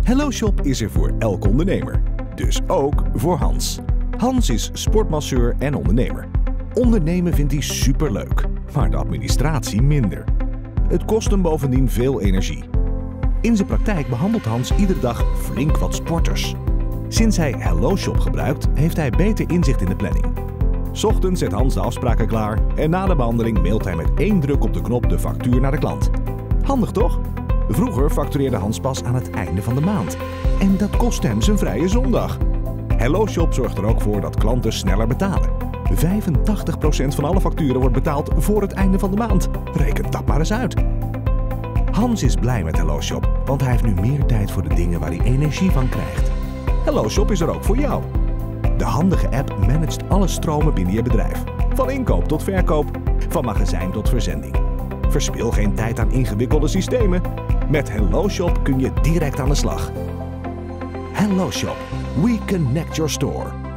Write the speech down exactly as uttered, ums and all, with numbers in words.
HelloShop is er voor elke ondernemer. Dus ook voor Hans. Hans is sportmasseur en ondernemer. Ondernemen vindt hij superleuk, maar de administratie minder. Het kost hem bovendien veel energie. In zijn praktijk behandelt Hans iedere dag flink wat sporters. Sinds hij HelloShop gebruikt, heeft hij beter inzicht in de planning. 's Ochtends zet Hans de afspraken klaar en na de behandeling mailt hij met één druk op de knop de factuur naar de klant. Handig toch? Vroeger factureerde Hans pas aan het einde van de maand. En dat kostte hem zijn vrije zondag. HelloShop zorgt er ook voor dat klanten sneller betalen. vijfentachtig procent van alle facturen wordt betaald voor het einde van de maand. Reken dat maar eens uit. Hans is blij met HelloShop, want hij heeft nu meer tijd voor de dingen waar hij energie van krijgt. HelloShop is er ook voor jou. De handige app managt alle stromen binnen je bedrijf. Van inkoop tot verkoop, van magazijn tot verzending. Verspil geen tijd aan ingewikkelde systemen. Met HelloShop kun je direct aan de slag. HelloShop. We connect your store.